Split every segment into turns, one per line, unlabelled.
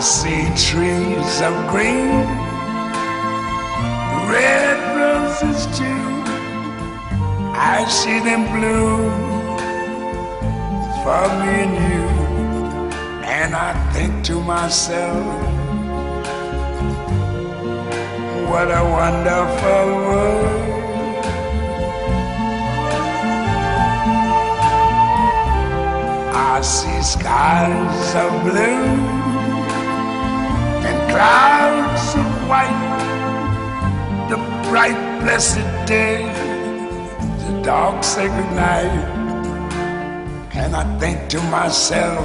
see trees of green, red roses too. I see them bloom for me and you. And I think to myself, what a wonderful world. I see skies of blue and clouds of white, the bright blessed day, the dark sacred night. And I think to myself,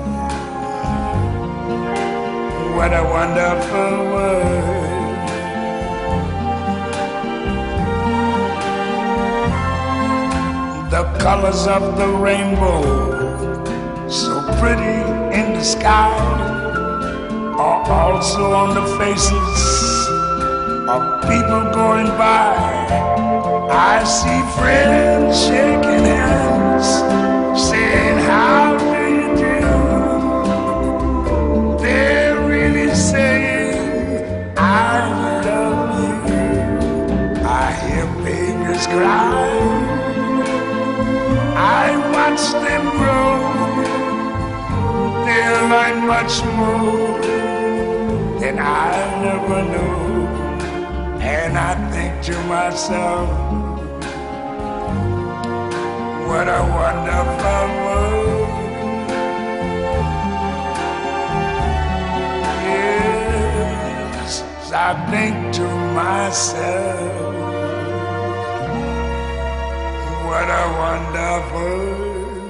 what a wonderful world. The colors of the rainbow, so pretty in the sky, are also on the faces of people going by. I see friends shaking hands, saying, how do you do? They're really saying, I love you. I hear babies cry, I watch them grow. They'll learn much more than I never knew. And I think to myself, what a wonderful world. Yes, I think to myself, what a wonderful world.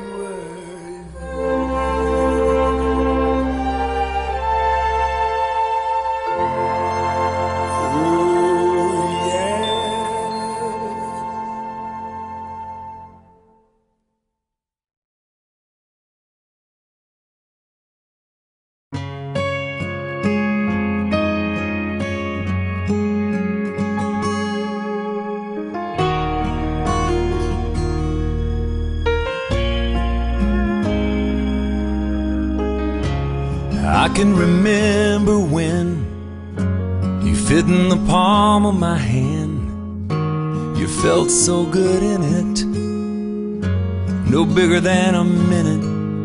I can remember when you fit in the palm of my hand. You felt so good in it, no bigger than a minute.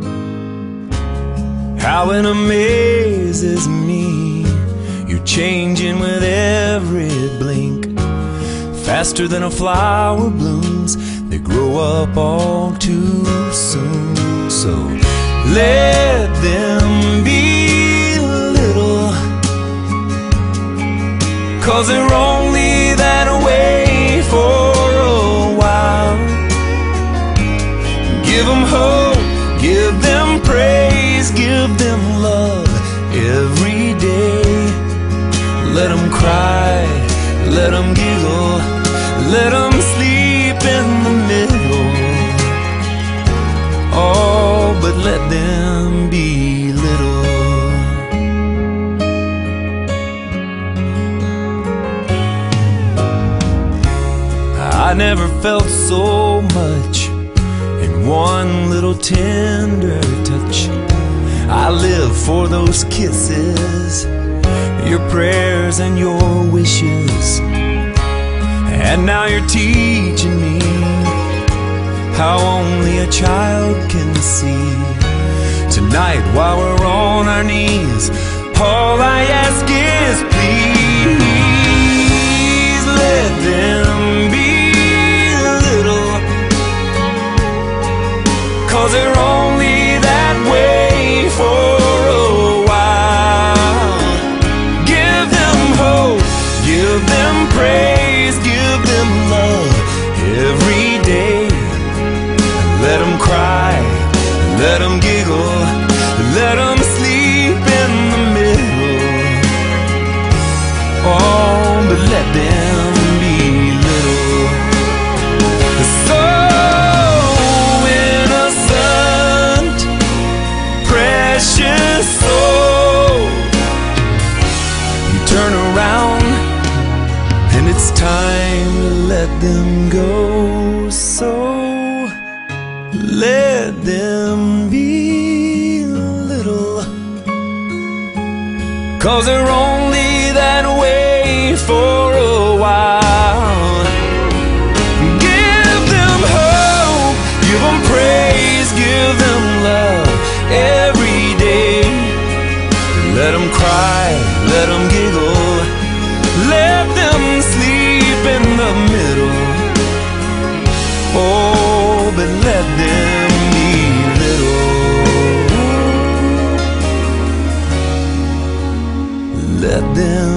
How it amazes me, you're changing with every blink. Faster than a flower blooms, they grow up all too soon. So let them be little, 'cause they're only that way for a while. Give them hope, give them praise, give them love every day. Let them cry, let them giggle, let them sleep in the middle. Oh, but let them be little. I never felt so much in one little tender touch. I live for those kisses, your prayers and your wishes. And now you're teaching me how only a child can see. Tonight while we're on our knees, all I ask is please let them be little, 'cause they're only that way for a while. Give them hope, give them praise, give them love every day. Let them cry, let them giggle, let them sleep in the middle. Oh, but let them be little. So innocent, precious soul. You turn around and it's time to let them go. So let them be little, 'cause they're only that way for a while. Give them hope, give them praise, give them love every day. Let them cry, let them giggle, let them sleep in the middle. Oh, but let them be little. Let them